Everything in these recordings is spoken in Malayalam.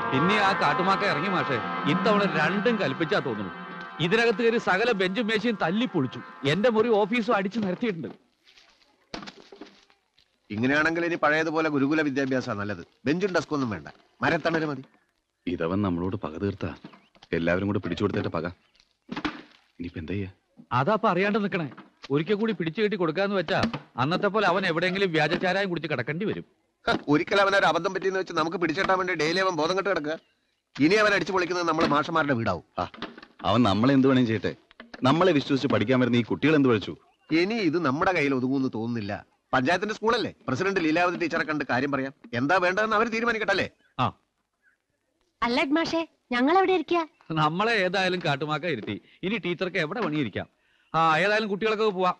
പിന്നെ ആ കാട്ടുമാക്ക ഇറങ്ങി മാഷെ. ഇത്തവണ രണ്ടും കൽപ്പിച്ചാ തോന്നുന്നു. ഇതിനകത്ത് കയറി സകല ബെഞ്ചും മേശയും തല്ലിപ്പൊളിച്ചു. എന്റെ മുറി ഓഫീസും അടിച്ചു നിരത്തിയിട്ടുണ്ട്. ഇങ്ങനെയാണെങ്കിൽ ഇനി പഴയതുപോലെ ഗുരുകുല വിദ്യാഭ്യാസമാണ് നല്ലത്. ബെഞ്ചും ഡെസ്കൊന്നും വേണ്ട, മരത്തണല് മതി. ഇതവൻ നമ്മളോട് പക തീർത്താ എല്ലാവരും കൂടെ പിടിച്ചു കൊടുത്തിട്ട് പക. ഇനിയിപ്പോ എന്താ ചെയ്യാ? അതാ അറിയാണ്ട് നിക്കണേ. ഒരിക്കൽ കൂടി പിടിച്ചു കെട്ടി കൊടുക്കാന്ന് വെച്ചാ അന്നത്തെ പോലെ അവൻ എവിടെയെങ്കിലും വ്യാജചാരായം കുടിച്ച് കിടക്കേണ്ടി വരും. ഒരിക്കൽ അവനൊരു അബദ്ധം പറ്റിയെന്ന് വെച്ച് നമുക്ക് പിടിച്ചിട്ടാൻ വേണ്ടി ഡെയിലി അവൻ ബോധം കെട്ട് കിടക്കുക. ഇനി അവൻ അടിച്ചു പൊളിക്കുന്നത് നമ്മൾ മാഷന്മാരുടെ വീടാവും. അവൻ നമ്മളെ എന്ത് വേണേലും ചെയ്യട്ടെ. നമ്മളെ വിശ്വസിച്ച് പഠിക്കാൻ വരുന്ന ഈ കുട്ടികൾ എന്ത് പഠിച്ചു? ഇനി ഇത് നമ്മുടെ കയ്യിൽ ഒതുങ്ങുമെന്ന് തോന്നുന്നില്ല. പഞ്ചായത്തിന്റെ സ്കൂളല്ലേ, പ്രസിഡന്റ് ലീലാവതി ടീച്ചറെ കണ്ട് കാര്യം പറയാം. എന്താ വേണ്ടതെന്ന് അവർ തീരുമാനിക്കട്ടല്ലേ? അല്ല മാഷേ, ഞങ്ങൾ എവിടെ ഇരിക്കുക? നമ്മളെ ഏതായാലും കാട്ടുമാക്ക ഇരുത്തി. ഇനി ടീച്ചർക്ക് എവിടെ പണിയിരിക്കാം. ഏതായാലും കുട്ടികളൊക്കെ പോവാം.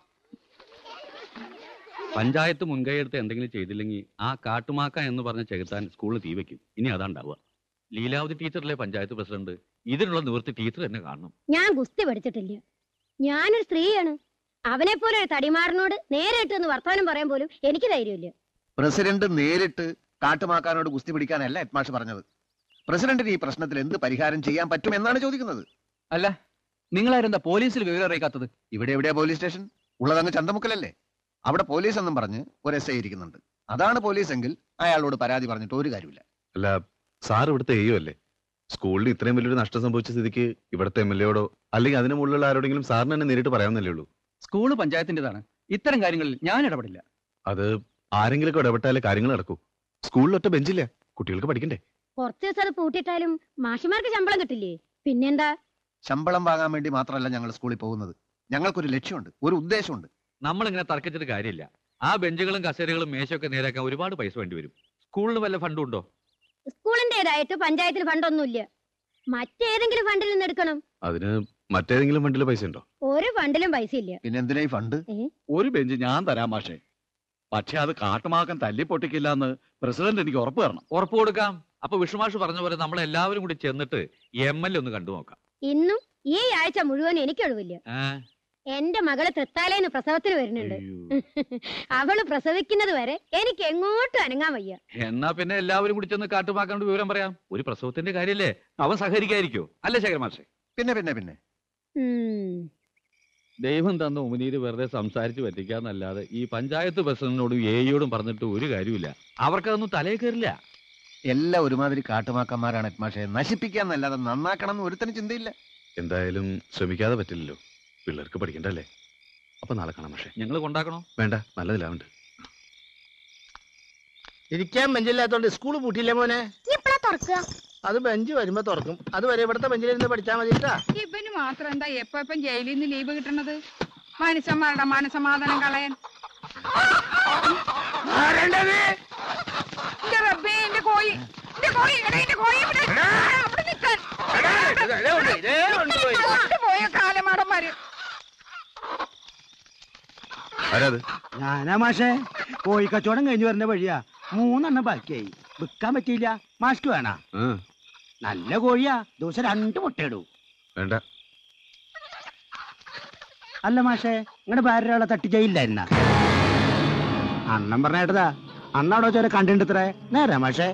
പഞ്ചായത്ത് മുൻകൈയെടുത്ത് എന്തെങ്കിലും ചെയ്തില്ലെങ്കിൽ ആ കാട്ടുമാക്ക എന്ന് പറഞ്ഞ ചെകുത്താൻ സ്കൂളിൽ തീ വെക്കും. ഇനി അതാണ്ടാവുക. ലീലാവതി ടീച്ചറിലെ പഞ്ചായത്ത് പ്രസിഡന്റ്. ഇതിനുള്ള നിവൃത്തി ടീച്ചർ എന്നെ കാണണം. ഞാൻ ഗുസ്തി പഠിച്ചിട്ടില്ല. ഞാനൊരു സ്ത്രീയാണ്. അവനെ പോലെ ഒരു തടിമാറിനോട് നേരിട്ട് എന്ന് വർത്തമാനം പറയാൻ പോലും എനിക്ക് ധൈര്യമില്ല. പ്രസിഡന്റ് നേരിട്ട് കാട്ടുമാക്കാനോട് ഗുസ്തി പിടിക്കാനല്ല ഹെഡ്മാഷ് പറഞ്ഞത്. പ്രസിഡന്റിന് ഈ പ്രശ്നത്തിൽ എന്ത് പരിഹാരം ചെയ്യാൻ പറ്റും എന്നാണ് ചോദിക്കുന്നത്. അല്ല, നിങ്ങളാരെന്താ പോലീസിൽ വിവരം അറിയിക്കാത്തത്? ഇവിടെ എവിടെയാ പോലീസ് സ്റ്റേഷൻ ഉള്ളതങ്ങ് ചന്തമുക്കലല്ലേ. അവിടെ പോലീസ് എന്നും പറഞ്ഞ് ഒരു SI ഇരിക്കുന്നുണ്ട്. അതാണ് പോലീസ് എങ്കിൽ അയാളോട് പരാതി പറഞ്ഞിട്ട് ഒരു കാര്യമില്ല. അല്ല, സാർ ഇവിടുത്തെ അല്ലേ? സ്കൂളിൽ ഇത്രയും വലിയൊരു നഷ്ടം സംഭവിച്ച സ്ഥിതിക്ക് ഇവിടുത്തെ MLA അല്ലെങ്കിൽ അതിന് മുകളിലുള്ള ആരോടെങ്കിലും സാറിന് തന്നെ നേരിട്ട് പറയാവുന്നല്ലേ ഉള്ളൂ. സ്കൂള് പഞ്ചായത്തിന്റേതാണ്. ഇത്തരം കാര്യങ്ങളിൽ ഞാൻ ഇടപെടില്ല. അത് ആരെങ്കിലും ഇടപെട്ടാലേ കാര്യങ്ങൾ നടക്കൂ. സ്കൂളിൽ ഒറ്റ ബെഞ്ചില്ല, കുട്ടികൾക്ക് പഠിക്കണ്ടേ? കുറച്ച് ദിവസം അത് പൂട്ടിയിട്ടാലും മാഷിമാർക്ക് ശമ്പളം കിട്ടില്ലേ? പിന്നെന്താ? ശമ്പളം വാങ്ങാൻ വേണ്ടി മാത്രമല്ല ഞങ്ങൾ സ്കൂളിൽ പോകുന്നത്. ഞങ്ങൾക്കൊരു ലക്ഷ്യമുണ്ട്, ഒരു ഉദ്ദേശമുണ്ട്. നമ്മളിങ്ങനെ തർക്കിച്ചിട്ട് കാര്യമില്ല. ആ ബെഞ്ചുകളും കസേരകളും മേശയൊക്കെ നേരാക്കാൻ ഒരുപാട് പൈസ വേണ്ടി വരും. സ്കൂളിന് വല്ല ഫണ്ടും ഉണ്ടോ? സ്കൂളിന്റേതായിട്ട് പഞ്ചായത്തിന് ഫണ്ടൊന്നുമില്ല. മറ്റേതെങ്കിലും ഫണ്ടിൽ നിന്ന് എടുക്കണം. അതിന് മറ്റേതെങ്കിലും ഫണ്ടിൽ പൈസ ഉണ്ടോ? ഒരു ഫണ്ടിലും പൈസ ഇല്ല. പിന്നെ എന്തിനാ ഈ ഫണ്ട്? ഒരു ബെഞ്ച് ഞാൻ തരാം മാഷേ. പക്ഷെ അത് കാട്ടുമാക്കാൻ തല്ലി പൊട്ടിക്കില്ല എന്ന് പ്രസിഡന്റ് എനിക്ക് ഉറപ്പ് തരണം. ഉറപ്പ് കൊടുക്കാം. അപ്പൊ വിഷ്ണുമാഷ് പറഞ്ഞ പോലെ നമ്മൾ എല്ലാവരും കൂടി ചെന്നിട്ട് MLA ഒന്ന് കണ്ടു നോക്കാം. ഇന്നും ഈ ആഴ്ച മുഴുവൻ എനിക്ക് ഒഴിവില്ല. എന്റെ മകള് തൃത്താലേന്ന് പ്രസവത്തിന് വരുന്നുണ്ട്. അവള് പ്രസവിക്കുന്നത് വരെ എനിക്ക് എങ്ങോട്ടും അനങ്ങാൻ വയ്യ. എന്നാ പിന്നെ എല്ലാവരും കൂടി ചെന്ന് കാട്ടുമാക്കാനോട് വിവരം പറയാം. ഒരു പ്രസവത്തിന്റെ കാര്യല്ലേ, അവൻ സഹകരിക്കായിരിക്കോ? അല്ലേ ശേഖരമാഷേ? പിന്നെ പിന്നെ പിന്നെ ദൈവം തന്ന ഉമിനീര് വെറുതെ സംസാരിച്ച് പറ്റിക്കാന്നല്ലാതെ ഈ പഞ്ചായത്ത് പ്രസിഡന്റിനോടും AEയോടും പറഞ്ഞിട്ട് ഒരു കാര്യമില്ല. അവർക്കതൊന്നും തലയിൽ കയറില്ല. എല്ലാം ഒരുമാതിരി കാട്ടുമാക്കന്മാരാണ് ഹെഡ്മാഷെ. നശിപ്പിക്കാന്നല്ലാതെ നന്നാക്കണം എന്ന് ഒരുത്തനും ചിന്തയില്ല. എന്തായാലും ശ്രമിക്കാതെ പറ്റില്ലല്ലോ. പിള്ളേർക്ക് പഠിക്കണ്ടല്ലേ. അപ്പൊ നാളെ കാണാം. പക്ഷേ ഞങ്ങൾ കൊണ്ടാക്കണോ? വേണ്ട, നല്ലതിലാവുണ്ട്. ഇരിക്കാൻ ബെഞ്ചില്ലാത്തോണ്ട് സ്കൂൾ പൂട്ടിയില്ലേ മോനെ? അത് ബെഞ്ച് വരുമ്പോ തുറക്കും. അതുവരെ ഇവിടുത്തെ ബെഞ്ചിലിരുന്ന് പഠിച്ചാൽ മതി. ഇവന് മാത്രം എന്താ എപ്പം ജയിലിൽ നിന്ന് ലീവ് കിട്ടണത്? മനുഷ്യന്മാരുടെ മനസമാധാനം കളയാൻ. കാലമാടന്മാര്. ഞാനാ മാഷേ. കോഴി കച്ചവടം കഴിഞ്ഞു വരുന്ന വഴിയാ 3 ബാക്കിയായി. വിൽക്കാൻ പറ്റിയില്ല. മാഷ്ക്ക് വേണ? നല്ല കോഴിയാ, ദിവസം 2 മുട്ടയിടൂ. വേണ്ട. അല്ല മാഷേ, നിങ്ങളുടെ ഭാര്യ ഒരാളെ തട്ടിച്ചയില്ലായിരുന്ന? അണ്ണൻ പറഞ്ഞേട്ടതാ. അന്നവിടെ ചോര കണ്ടിട്ടത്രേ. നേരാ മാഷേ?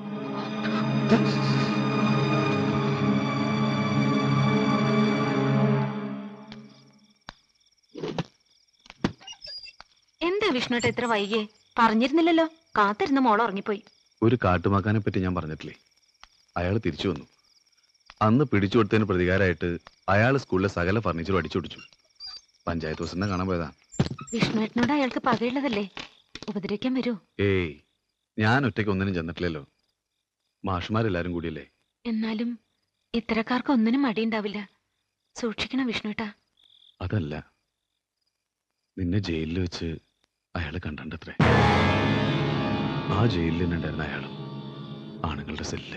എന്താ വിഷ്ണുട്ട ഇത്ര വൈകിയേ? പറഞ്ഞിരുന്നില്ലല്ലോ. കാത്തിരുന്ന മോള് ഉറങ്ങിപ്പോയി. ഒരു കാട്ടുമാക്കാനെ പറ്റി ഞാൻ പറഞ്ഞിട്ടില്ലേ? അയാൾ തിരിച്ചു വന്നു. അന്ന് പിടിച്ചു കൊടുത്തതിന് പ്രതികാരമായിട്ട് അയാൾ സ്കൂളിലെ സകല ഫർണിച്ചറും അടിച്ചൊടിച്ചു. പഞ്ചായത്ത് പ്രസിഡന്റിനെ കാണാൻ പോയതാ. വിഷ്ണുവേട്ടനോട് അയാൾക്ക് പകയുള്ളതല്ലേ? ഉപദ്രവിക്കാൻ വരൂ? ഏയ്, ഞാൻ ഒറ്റയ്ക്ക് ഒന്നിനും ചെന്നിട്ടില്ലല്ലോ. മാഷുമാരെല്ലാരും കൂടിയല്ലേ. എന്നാലും ഇത്തരക്കാർക്ക് ഒന്നിനും മടിയുണ്ടാവില്ല. സൂക്ഷിക്കണം വിഷ്ണുട്ടാ. അതല്ല, നിന്നെ ജയിലിൽ വെച്ച് അയാള് കണ്ടത്രേ. ആ ജയിലിൽ തന്നെ ഉണ്ടായിരുന്ന അയാളും ആണുങ്ങളുടെ സെല്ല്.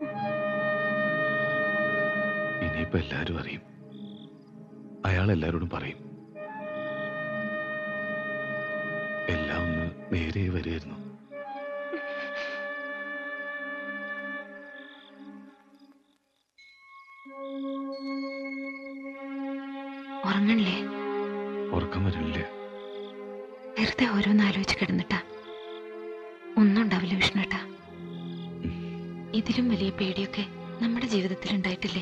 ഇനിയിപ്പോ എല്ലാരും അറിയും. അയാൾ എല്ലാരോടും പറയും. എല്ലാം ഒന്ന് നേരെ വരികയായിരുന്നു. ഉറങ്ങണില്ലേ? ഉറക്കം വരില്ലേ? വെറുതെ ഓരോന്ന് ആലോചിച്ച് കിടന്നിട്ടാ ഒന്നും ഉണ്ടാവില്ല വിഷ്ണുട്ടാ. ഇതിലും വലിയ പേടിയൊക്കെ നമ്മുടെ ജീവിതത്തിൽ ഉണ്ടായിട്ടില്ലേ?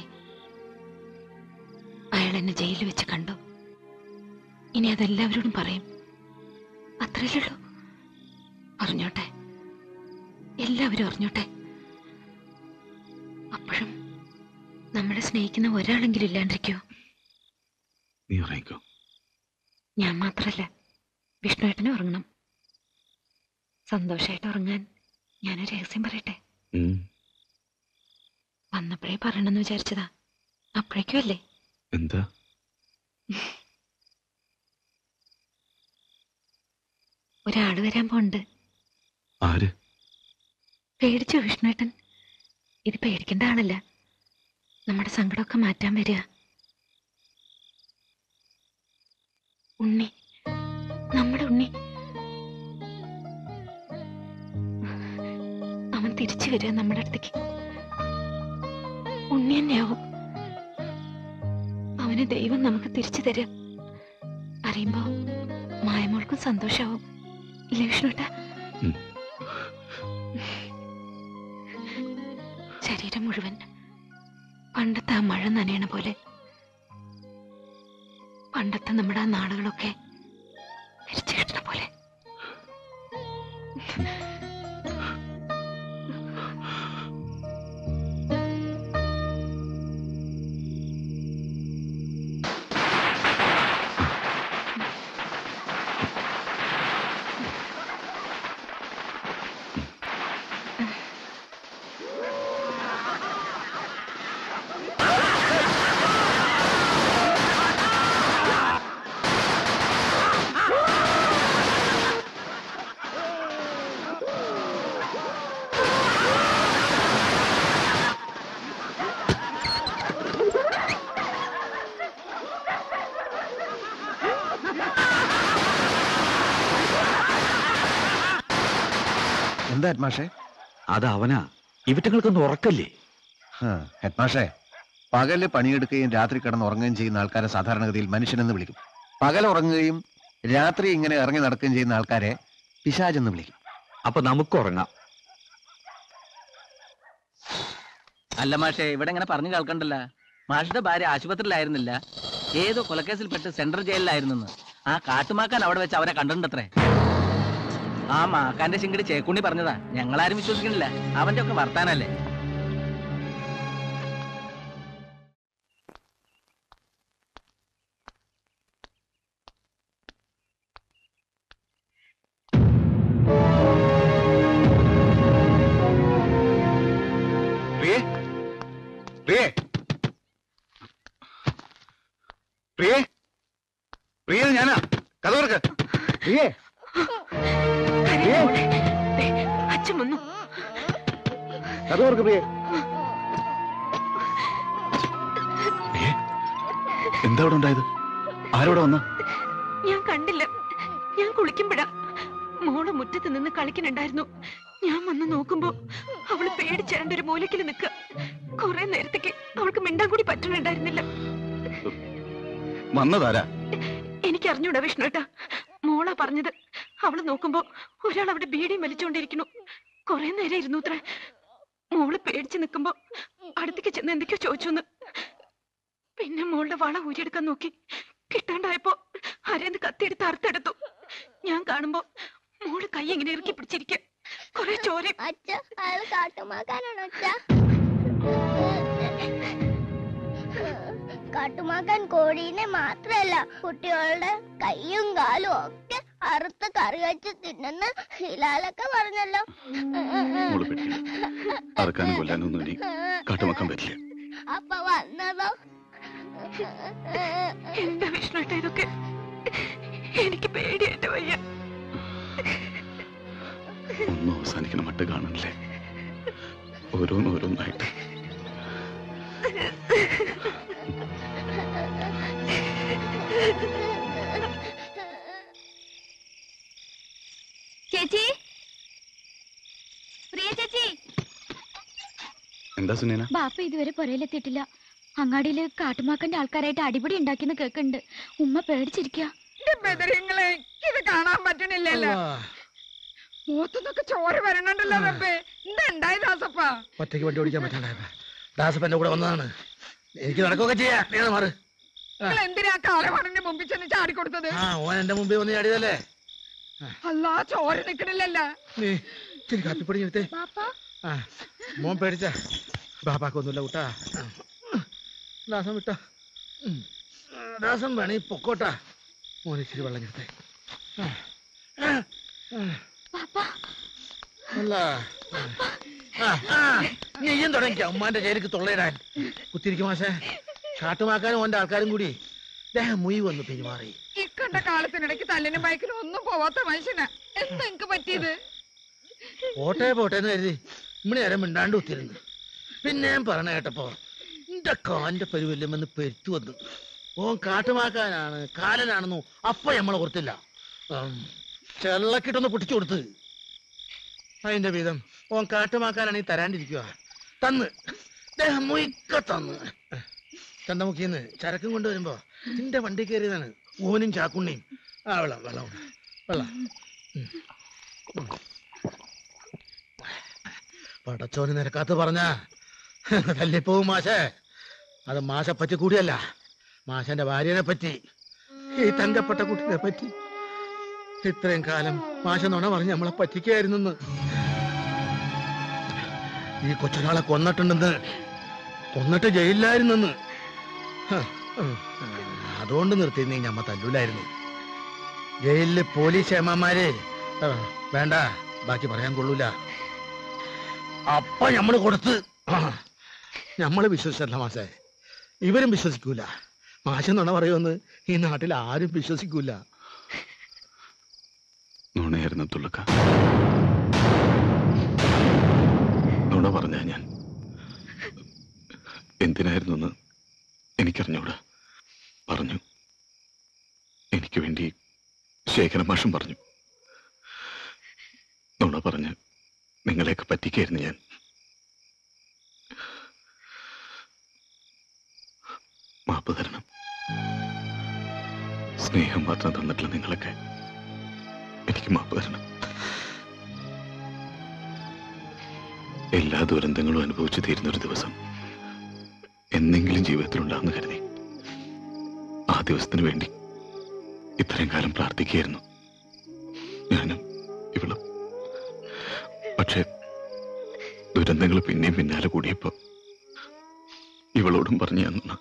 അയാൾ എന്നെ ജയിലിൽ വെച്ച് കണ്ടു. ഇനി അതെല്ലാവരോടും പറയും. അത്രയല്ലുള്ളൂ. അറിഞ്ഞോട്ടെ, എല്ലാവരും അറിഞ്ഞോട്ടെ. അപ്പോഴും നമ്മളെ സ്നേഹിക്കുന്ന ഒരാളെങ്കിലും ഇല്ലാണ്ടിരിക്കോ? നീ ഉറങ്ങിക്കോ. ഞാൻ മാത്രല്ല, വിഷ്ണുവേട്ടനും ഉറങ്ങണം. സന്തോഷമായിട്ട് ഉറങ്ങാൻ ഞാനൊരു രഹസ്യം പറയട്ടെ. വന്നപ്പോഴേ പറയണമെന്ന് വിചാരിച്ചതാ. അപ്പോഴേക്കും അല്ലേ? എന്താ? ഒരാള് വരാൻ പോണ്ട്. ആര്? പേടിച്ചോ വിഷ്ണുവേട്ടൻ? ഇത് പേടിക്കേണ്ട ആളല്ല. നമ്മുടെ സങ്കടമൊക്കെ മാറ്റാൻ വരിക. ഉണ്ണി, നമ്മുടെ ഉണ്ണി. അവൻ തിരിച്ചു വരിക നമ്മുടെ അടുത്തേക്ക്. ഉണ്ണി തന്നെയാവും. അവന് ദൈവം നമുക്ക് തിരിച്ചു തരും. അറിയുമ്പോ മായമോൾക്കും സന്തോഷാവും. ഇല്ലേ വിഷ്ണുട്ടാ? ശരീരം മുഴുവൻ പണ്ടത്തെ ആ മഴ നനയണ പോലെ, പണ്ടത്തെ നമ്മുടെ ആ നാളുകളൊക്കെ തിരിച്ചു കിട്ടണ പോലെ. എന്താ ഹെഡ്മാഷേ? അത് അവനാ. ഇവറ്റങ്ങൾക്കൊന്നും ഉറക്കല്ലേ? ഹെഡ്മാഷേ, പകല് പണിയെടുക്കുകയും രാത്രി കിടന്ന് ഉറങ്ങുകയും ചെയ്യുന്ന ആൾക്കാരെ സാധാരണഗതിയിൽ മനുഷ്യനെന്ന് വിളിക്കും. പകൽ ഉറങ്ങുകയും രാത്രി ഇങ്ങനെ ഇറങ്ങി നടക്കുകയും ചെയ്യുന്ന ആൾക്കാരെ പിശാചെന്ന് വിളിക്കും. അപ്പൊ നമുക്ക് ഉറങ്ങാം. അല്ല മാഷേ, ഇവിടെ ഇങ്ങനെ പറഞ്ഞു കേൾക്കണ്ടല്ല. മാഷിന്റെ ഭാര്യ ആശുപത്രിയിലായിരുന്നില്ല, ഏതോ കൊലക്കേസിൽപ്പെട്ട് സെൻട്രൽ ജയിലിലായിരുന്നു. ആ കാട്ടുമാക്കാൻ അവിടെ വെച്ച് അവരെ കണ്ടിട്ടുണ്ടത്രേ. ആ മാക്കാന്റെ ശിങ്കടി ചേക്കുണ്ണി പറഞ്ഞതാ. ഞങ്ങളാരും വിശ്വസിക്കണില്ല. അവന്റെ ഒക്കെ വർത്താനല്ലേ. പ്രിയേ, പ്രിയേ, പ്രിയേ, പ്രിയ, ഞാനാ. കഥ തുറക്ക്. പ്രിയേ, അച്ഛൻ വന്നു. കഥ തുറക്ക് പ്രിയേ. എന്താ അവിടെ ഉണ്ടായത്? ആരോടെ വന്ന? ഞാൻ കണ്ടില്ല. ഞാൻ കുളിക്കുമ്പോഴാ. മോള് മുറ്റത്ത് നിന്ന് കളിക്കുന്നുണ്ടായിരുന്നു. ഞാൻ വന്ന് നോക്കുമ്പോ അവള് പേടിച്ചേണ്ട ഒരു മൂലക്കിൽ നിൽക്കുക. കുറെ നേരത്തേക്ക് അവൾക്ക് മിണ്ടാൻ കൂടി പറ്റുന്നുണ്ടായിരുന്നില്ല. വന്നതാരാ? എനിക്ക് അറിഞ്ഞൂടാ വിഷ്ണുട്ടാ. മോളാ പറഞ്ഞത്. അവള് നോക്കുമ്പോ ഒരാൾ അവിടെ ബീഡിയും വലിച്ചോണ്ടിരിക്കുന്നു. കുറെ നേരം ഇരുന്നു അത്ര. മോള് പേടിച്ച് നിൽക്കുമ്പോ അടുത്തേക്ക് ചെന്ന് എന്തൊക്കെയോ ചോദിച്ചോന്ന്. പിന്നെ മോളുടെ വള ഊരിയെടുക്കാൻ നോക്കി. കിട്ടാണ്ടായപ്പോ ആരെന്ന് കത്തിയെടുത്ത് അറുത്തെടുത്തു. ഞാൻ കാണുമ്പോ മോള് കൈ എങ്ങനെ ഇറുക്കി പിടിച്ചിരിക്കുക. കുറെ ചോര. കാട്ടുമാക്കാൻ കോഴീനെ മാത്രല്ല കുട്ടികളുടെ കൈയും കാലും ഒക്കെ അറുത്ത് കറി വെച്ച് തിന്നുന്ന ഹിലാലൊക്കെ പറഞ്ഞല്ലോ. അറക്കാനും കൊല്ലാനും ഒന്നും ഇനി കാട്ടുമാക്കാൻ പറ്റില്ല. അപ്പൊ വന്നതോ? എന്താ വിഷ്ണുട്ട ഇതൊക്കെ? എനിക്ക് പേടിയായിട്ട് വയ്യ. ഒന്നും അവസാനിക്കണ മട്ട് കാണണില്ലേ? ഓരോന്നോരോന്നായിട്ട്. ചേച്ചി, പ്രിയ ചേച്ചി. എന്താ സുനേന? ബാപ്പ ഇതുവരെ പുരയിലെത്തിയിട്ടില്ല. അങ്ങാടിയില് കാട്ടുമാക്കന്റെ ആൾക്കാരായിട്ട് അടിപിടി ഉണ്ടാക്കിന്ന് കേക്കുന്നുണ്ട്. ഉമ്മ പേടിച്ചിരിക്കുക. ഇത് കാണാൻ പറ്റണില്ലല്ലോ. മൂത്തുന്നൊക്കെ ചോര വരണണ്ടല്ലോ റബ്ബേ. എന്താ ഉണ്ടായി ദാസപ്പ? ഒറ്റയ്ക്ക് വണ്ടി ഓടിക്കാൻ പറ്റണ്ട. ദാസപ്പ എന്റെ കൂടെ വന്നതാണ്. എനിക്ക് നടക്കുകയൊക്കെ ചെയ്യാം. നീ മാറ്. നിങ്ങൾ എന്തിനാ കാലമാണിന്റെ മുമ്പിൽ ചെന്ന് ചാടിക്കൊടുത്തത്? ഓൻ എന്റെ മുമ്പിൽ വന്ന് ചാടിയതല്ലേ. അല്ലാ, ചോര നിക്കണില്ലല്ലോ. നീ ഇച്ചിരി കാപ്പിപ്പൊടി എടുത്തേ. മോൻ പേടിച്ച ബാപ്പാക്കൊന്നുമില്ല കൂട്ടാ. ദാസം വിട്ടോ. ദാസം വേണേ പൊക്കോട്ടാ. മോൻ ഇച്ചിരി വെള്ളം എടുത്തേ. അല്ല നീയും തുടങ്ങിക്ക ഉമ്മാന്റെ ചേരിക്ക് തൊള്ളയിടാൻ. കുത്തിരിക്കും മാഷേ. കാട്ടുമാക്കാനും ഓന്റെ ആൾക്കാരും കൂടി ദേഹം മുയി വന്ന് പെരുമാറി. ഇക്കണ്ട കാലത്തിനിടയ്ക്ക് തല്ലിനും ബൈക്കിനും ഒന്നും പോവാത്ത മനുഷ്യനാ. എന്താ എനിക്ക് പറ്റിയത്? പോട്ടെ പോട്ടേന്ന് കരുതി ഇമ്മണി നേരം മിണ്ടാണ്ട് കുത്തിരുന്നു. പിന്നെ പറഞ്ഞ കേട്ടപ്പോ എന്റെ കാലിന്റെ പരിവല്യമെന്ന് പെരുത്തു വന്നു. ഓൻ കാട്ടുമാക്കാനാണ് കാലനാണെന്നോ അപ്പൊ നമ്മളെ ഓർത്തില്ല. ചെള്ളക്കിട്ടൊന്ന് പൊട്ടിച്ചു കൊടുത്ത് അതിന്റെ വീതം ഓൻ കാട്ടുമാക്കാനാണെങ്കിൽ തരാണ്ടിരിക്കുക. തന്ന് ദേഹം മുയിക്ക തന്ന്. ചന്തമുക്കിന്ന് ചരക്കും കൊണ്ടുവരുമ്പോ നിന്റെ വണ്ടി കയറിയതാണ് ഓനും ചാക്കുണ്ണിയും. വെള്ളം വെള്ളം വെള്ളം. പടച്ചോന് നിരക്കാത്ത പറഞ്ഞ തല്ലിപ്പോവും മാഷേ. അത് മാഷെ പറ്റി കൂടിയല്ല, മാഷന്റെ ഭാര്യനെ പറ്റി, ഈ തങ്കപ്പെട്ട കുട്ടിനെ പറ്റി. ഇത്രയും കാലം മാഷ നുണ പറഞ്ഞ് നമ്മളെ പറ്റിക്കായിരുന്നെന്ന്. ഈ കൊച്ചൊരാളെ കൊന്നിട്ടുണ്ടെന്ന്, കൊന്നിട്ട് ജയിലിലായിരുന്നെന്ന്. അതുകൊണ്ട് നിർത്തിയിരുന്നേ ഞമ്മ തല്ലൂലായിരുന്നു. ജയിലില് പോലീസ് ഏമാമാര് വേണ്ട, ബാക്കി പറയാൻ കൊള്ളൂല. അപ്പൊ ഞമ്മള് കൊടുത്ത് ഞമ്മള് വിശ്വസിച്ചല്ല മാഷേ. ഇവരും വിശ്വസിക്കൂല. മാഷെന്നാണ് പറയുമെന്ന് ഈ നാട്ടിൽ ആരും വിശ്വസിക്കൂല. നുണയായിരുന്നു തുള്ളക്ക. നുണ പറഞ്ഞ ഞാൻ എന്തിനായിരുന്നു എന്ന് എനിക്കറിഞ്ഞൂടാ. പറഞ്ഞു. എനിക്ക് വേണ്ടി ശേഖരൻ മാഷും പറഞ്ഞു. നുണ പറഞ്ഞ് നിങ്ങളെയൊക്കെ പറ്റിക്കായിരുന്നു ഞാൻ. മാപ്പ് തരണം. സ്നേഹം മാത്രം തന്നിട്ടില്ല നിങ്ങളൊക്കെ. എനിക്ക് മാപ്പ് തരണം. എല്ലാ ദുരന്തങ്ങളും അനുഭവിച്ചു തീരുന്നൊരു ദിവസം എന്നെങ്കിലും ജീവിതത്തിലുണ്ടാകുന്ന കരുതി ആ ദിവസത്തിന് വേണ്ടി ഇത്രയും കാലം പ്രാർത്ഥിക്കുകയായിരുന്നു ഞാനും ഇവളും. പക്ഷെ ദുരന്തങ്ങൾ പിന്നെയും പിന്നാലെ കൂടിയപ്പോ ഇവളോടും പറഞ്ഞു തന്ന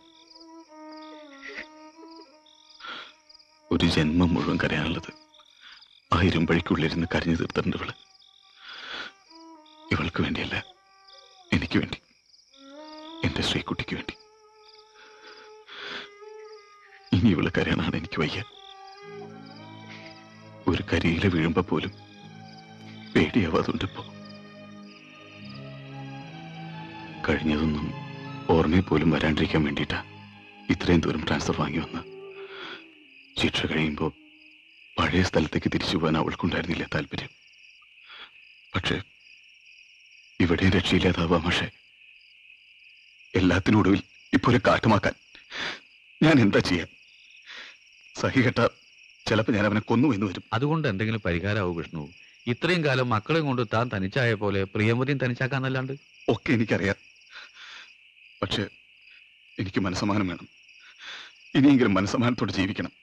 ഒരു ജന്മം മുഴുവൻ കരയാനുള്ളത് ആ ഇരുമ്പഴിക്കുള്ളിരുന്ന് കരഞ്ഞു തീർത്തിട്ടുണ്ട് ഇവള്. ഇവൾക്ക് വേണ്ടിയല്ല, എനിക്ക് വേണ്ടി, എന്റെ ശ്രീകുട്ടിക്ക് വേണ്ടി. ഇനി ഇവള് കരയാനാണ് എനിക്ക് വയ്യ. ഒരു കരിയില വീഴുമ്പോ പോലും പേടിയാവാതുണ്ടിപ്പോ. കഴിഞ്ഞതൊന്നും ഓർമ്മയിൽ പോലും വരാണ്ടിരിക്കാൻ വേണ്ടിയിട്ടാ ഇത്രയും ദൂരം ട്രാൻസ്ഫർ വാങ്ങി വന്ന്. ശിക്ഷ കഴിയുമ്പോൾ പഴയ സ്ഥലത്തേക്ക് തിരിച്ചു പോകാൻ അവൾക്കുണ്ടായിരുന്നില്ല താല്പര്യം. പക്ഷെ ഇവിടെ രക്ഷയില്ലാതാവാ പക്ഷേ എല്ലാത്തിനൊടുവിൽ ഇപ്പോലെ കാട്ടുമാക്കാൻ ഞാൻ എന്താ ചെയ്യാ? സഹികെട്ട ചിലപ്പോ ഞാൻ അവനെ കൊന്നുവെന്ന് വരും. അതുകൊണ്ട് എന്തെങ്കിലും പരിഹാരമാവും വിഷ്ണു. ഇത്രയും കാലം മക്കളെയും കൊണ്ട് താൻ തനിച്ചായ പോലെ പ്രിയമതിയും തനിച്ചാക്കാന്നല്ലാണ്ട്. ഒക്കെ എനിക്കറിയാം. പക്ഷെ എനിക്ക് മനസ്സമാനം വേണം. ഇനിയെങ്കിലും മനസ്സമാനത്തോടെ ജീവിക്കണം.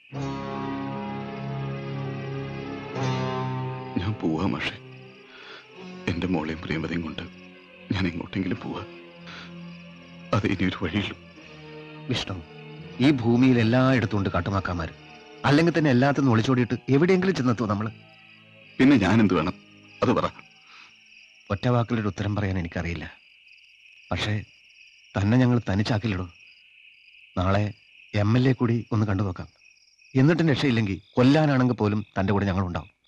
ഞാൻ പോവാ മാഷെ. എന്റെ മോളെയും പ്രിയമതയും കൊണ്ട് ഞാൻ എങ്ങോട്ടെങ്കിലും പോവാ. അത് ഇനിയൊരു വഴിയുള്ളൂ. വിഷ്ണു, ഈ ഭൂമിയിൽ എല്ലായിടത്തും ഉണ്ട് കാട്ടുമാക്കാമാര്. അല്ലെങ്കിൽ തന്നെ എല്ലാത്തിനും ഒളിച്ചോടിയിട്ട് എവിടെയെങ്കിലും ചെന്നെത്തുമോ നമ്മള്? പിന്നെ ഞാൻ എന്ത് വേണം അത് പറ. ഒറ്റ വാക്കിലൊരു ഉത്തരം പറയാൻ എനിക്കറിയില്ല. പക്ഷേ തന്നെ ഞങ്ങൾ തനിച്ചാക്കില്ലടോ. നാളെ MLA കൂടി ഒന്ന് കണ്ടു നോക്കാം. എന്നിട്ടും രക്ഷയില്ലെങ്കിൽ കൊല്ലാനാണെങ്കിൽ പോലും തൻ്റെ കൂടെ ഞങ്ങളുണ്ടാവും.